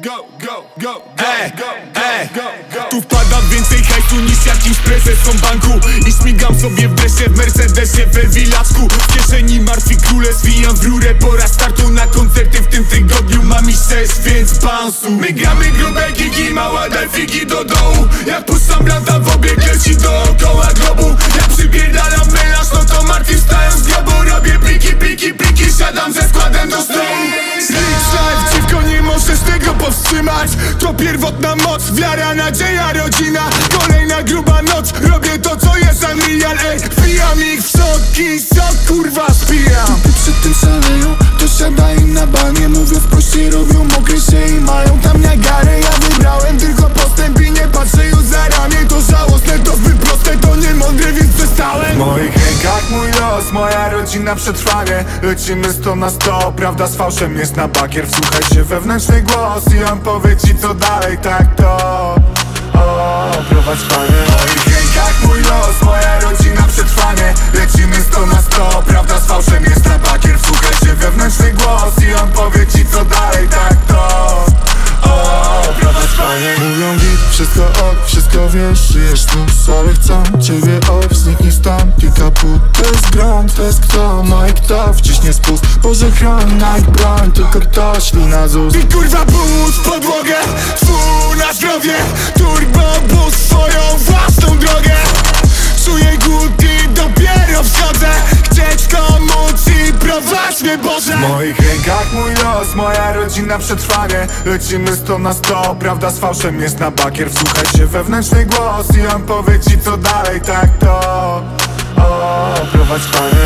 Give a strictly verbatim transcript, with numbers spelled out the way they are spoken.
Ej, ej, tu wpada więcej hajsu niż jakimś prezesom banku i śmigam sobie w dresie, w Mercedesie, we Wilacku. W kieszeni martwi króle, zwijam w rurę. Pora startu na koncerty, w tym tygodniu mam ich sześć, więc bounce'u. My gramy grube gigi, mała daj figi do dołu. Jak puszczam lata w obieg, leci dookoła globu. Jak przybierdalam melanż, no to martwi wstają z grobu. Robię pliki, pliki, pliki, siadam ze składem do stołu. Slick life, dziwko, nie możesz tego powstrzymać. To pierwotna moc, wiara, nadzieja, rodzina. Kolejna gruba noc, robię to co jest unreal. Ej, wbijam ich w soki, sok kurwa spijam. Ty przy tym szaleją, to siadaj im na banie. Mówię wprost i robią mokre się i mają tam niagarę. Ja wybrałem tylko postęp i nie patrzę już za ramię. To żałosne, to zbyt proste, to nie mądre, więc przestałem. W moich rękach mój los, moja rodzina, przetrwanie. Lecimy sto na sto, prawda z fałszem jest na bakier. Wsłuchaj się wewnętrzny głos i on powie ci co dalej, tak to o, prowadź panie. W moich rękach mój los, moja rodzina, przetrwanie. Lecimy sto na sto, prawda z fałszem jest na bakier. Wsłuchaj się wewnętrzny głos i on powie ci co dalej, tak to o, prowadź panie. Mówią git, wszystko ok, wszystko wiesz, żyjesz tu, ale chcą ciebie off, zniknij stąd i kaput. To jest grunt, to jest kto, no i kto wciśnie spust. Boże chroń, Nike broń, tylko ktoś lina z ust. I kurwa bus w podłogę, fu na zdrowie. Turbo bus swoją własną drogę. Czuję głód i dopiero wschodzę. Chcieć komóc i prowadź mnie Boże. W moich rękach mój los, moja rodzina, przetrwanie. Lecimy sto na sto, prawda z fałszem jest na bakier. Wsłuchaj się wewnętrzny głos i on powie ci co dalej, tak to o, prowadź panie.